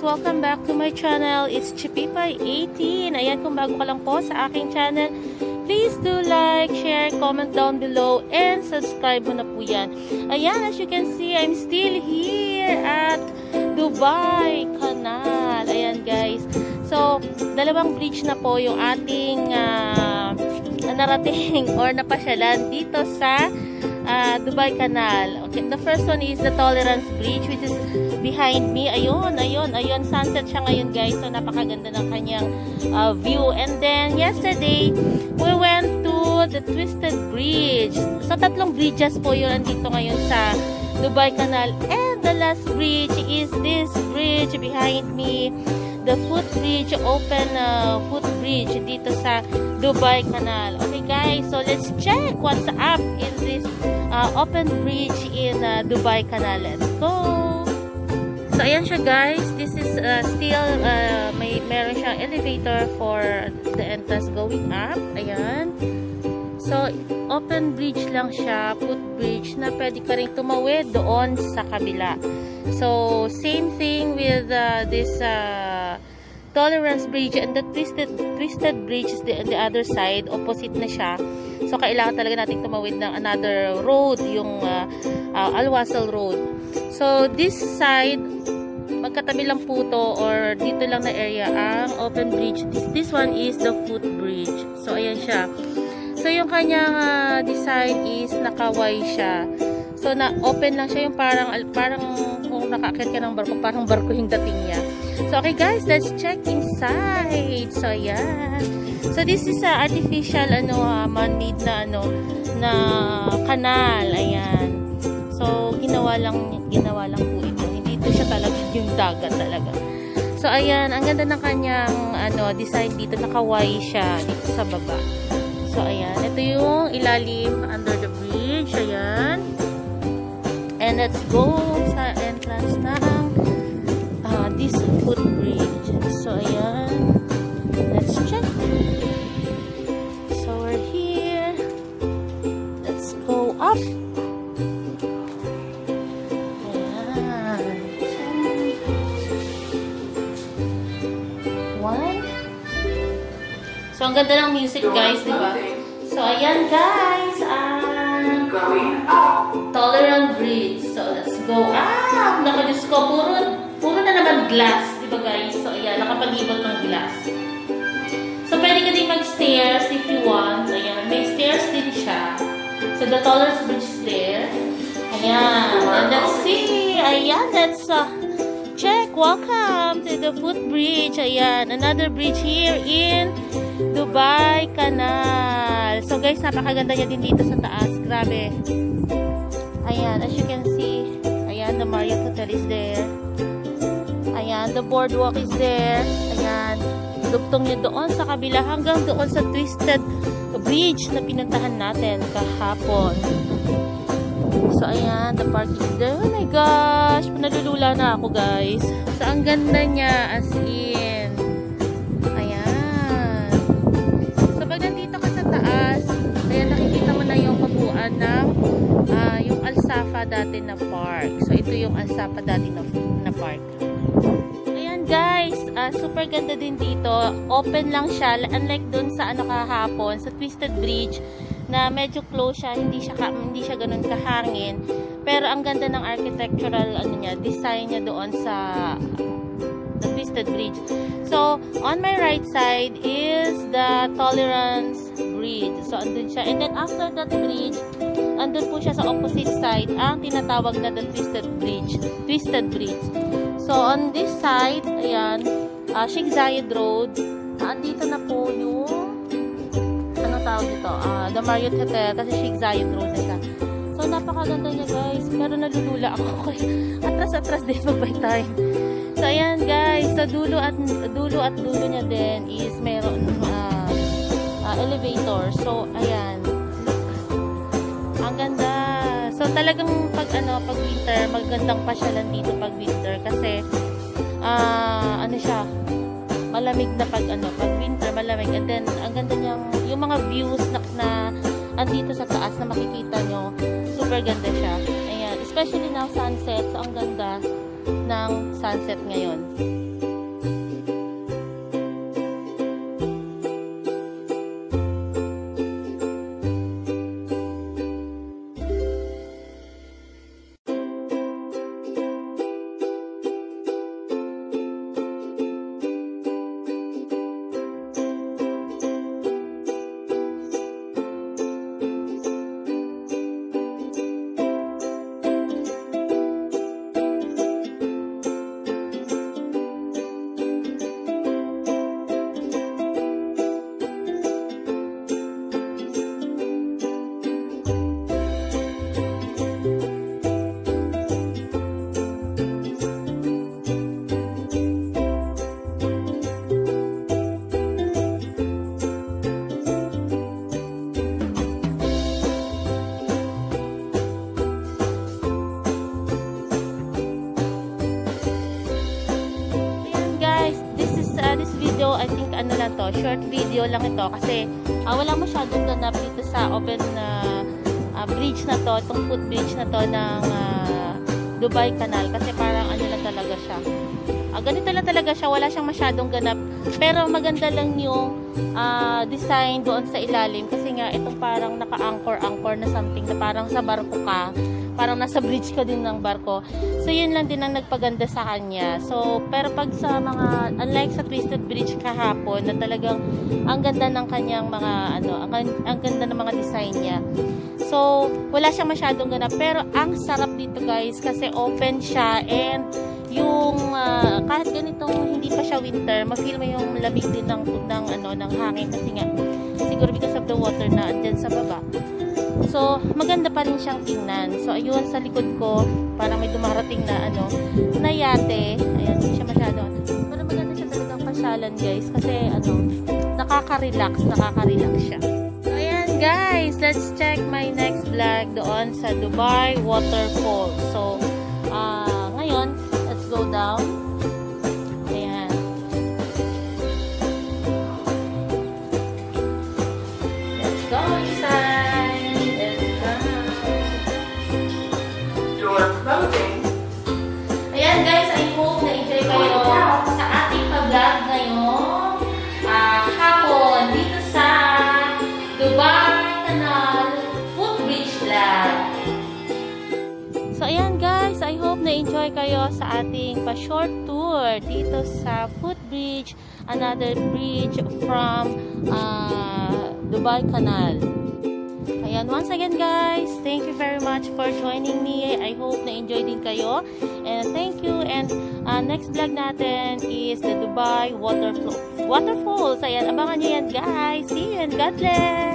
Welcome back to my channel. It's Chipipay18. Ayan, kung bago ka lang po sa aking channel, please do like, share, comment down below, and subscribe mo na po yan. Ayan, as you can see, I'm still here at Dubai Canal. Ayan guys. So, dalawang bridge na po yung ating narating or napasyalan dito sa Dubai Canal. Okay, the first one is the Tolerance Bridge, which is behind me. Ayun. Sunset siya ngayon guys. So, napakaganda ng kanyang view. And then, yesterday, we went to the Twisted Bridge. So, tatlong bridges po yun andito ngayon sa Dubai Canal. And the last bridge is this bridge behind me. The footbridge, open footbridge dito sa Dubai Canal. Okay guys, so let's check what's up in this open bridge in Dubai Canal. Let's go! So ayan siya guys, this is still meron siyang elevator for the entrance going up. Ayan. So open bridge lang siya, footbridge na pwede ka rin tumawid doon sa kabila. So same thing with this Tolerance Bridge and the Twisted Bridge is the other side, opposite na siya. So kailangan talaga nating tumawid ng another road, yung Al-Wasl Road. So this side, magkatabi lang po to or dito lang na area ang open bridge. This one is the footbridge. So ayan siya. So yung kanyang design is nakaway siya. So na open lang siya, yung parang kung nakakit ka ng barko, parang barko yung dating niya. So okay guys, let's check inside. So ayan. So this is artificial man-made na kanal. Ayan. So ginawa lang po ito. Hindi ito siya talaga yung dagat talaga. So ayan, ang ganda ng kanyang design dito, nakaway siya dito sa baba. So ayan, ito yung ilalim under the bridge. Ayan. And let's go sa entrance ng this footbridge. So ayan, let's check. So we're here. Let's go up. Ayan. One. So ang ganda ng music guys, di ba? So ayan guys, Tolerance Bridge. So let's go up. Nakadiyos ko, puro na naman glass, di ba guys? So ayan, nakapag-ibot ng glass. So pwede ka din mag-stairs if you want. Ayan, may stairs din siya. So the Tolerance Bridge is there. Ayan, and let's see. Ayan, let's check. Welcome to the footbridge. Ayan, another bridge here in Dubai Canal. So guys, napakaganda niya din dito sa taas. Grabe. Ayan, as you can see, ayan, the Marriott Hotel is there. Ayan, the boardwalk is there. Ayan, dugtong niya doon sa kabila hanggang doon sa Twisted Bridge na pinuntahan natin kahapon. So ayan, the parking is there. Oh my gosh, nalulula na ako guys. So ang ganda niya as in. Ayan. So pag nandito ka sa taas, ayan, nakikita mo na yung kabuuan ng yung Al-Safa dati na park. So ito yung Al-Safa dati na park. Ayan guys, super ganda din dito. Open lang siya, unlike dun sa kahapon sa Twisted Bridge na medyo close siya, hindi siya ganun kahangin. Pero ang ganda ng architectural design niya doon sa the Twisted Bridge. So on my right side is the Tolerance Bridge. So andun siya. And then after that bridge, andun po siya sa opposite side ang tinatawag na the Twisted Bridge. So on this side, ayan, Sheikh Zayed Road. Andito na po yung tawag dito, the Marriott Hotel, kasi Sheikh Zayed Road na siya. So napakaganda niya guys, pero nalulula ako. Atras din pag time. So ayan guys, sa dulo at dulo niya din is meron elevator. So ayan, look, ang ganda. So talagang pag winter, magandang pasyalan dito pag winter kasi siya, malamig na pag winter, malamig. And then ang ganda niyang yung mga views na andito sa taas na makikita nyo, super ganda siya. Ayan, especially now sunset. So ang ganda ng sunset ngayon. short video lang ito kasi wala masyadong ganap dito sa open bridge na to, itong footbridge na to ng Dubai Canal kasi parang ano lang talaga siya. Ganito lang talaga siya, wala siyang masyadong ganap. Pero maganda lang yung design doon sa ilalim kasi nga itong parang naka-anchor na something na parang sa barko ka. Parang nasa bridge ka din ng barko. So yun lang din ang nagpaganda sa kanya. So pero pag sa mga, unlike sa Twisted Bridge kahapon na talagang ang ganda ng kanyang mga ang ganda ng mga design niya. So wala siyang masyadong ganap pero ang sarap dito guys kasi open siya and yung kahit ganitong hindi pa siya winter, ma-feel mo yung lamig din ng hangin kasi nga siguro because of the water na andyan sa baba. So maganda pa rin siyang tingnan. So ayun sa likod ko, parang may dumarating na yate. Ayan, hindi siya masyado. Pero maganda siya talagang pasyalan guys kasi nakaka-relax siya. So ayan guys, let's check my next vlog doon sa Dubai Waterfall. So ngayon, let's go down. Ayan. Let's go inside. Let's go. You're floating. Ayan guys, I hope na-enjoy kayo sa ating pag-vlog ngayong hapon dito sa Dubai Canal Footbridge vlog. So ayan guys, I hope na-enjoy kayo sa ating pa-short tour dito sa footbridge, another bridge from Dubai Canal. Ayan, once again guys, thank you very much for joining me. I hope na-enjoy din kayo. And thank you. And next vlog natin is the Dubai Waterfalls. Ayan, abangan nyo yan guys. See you and God bless!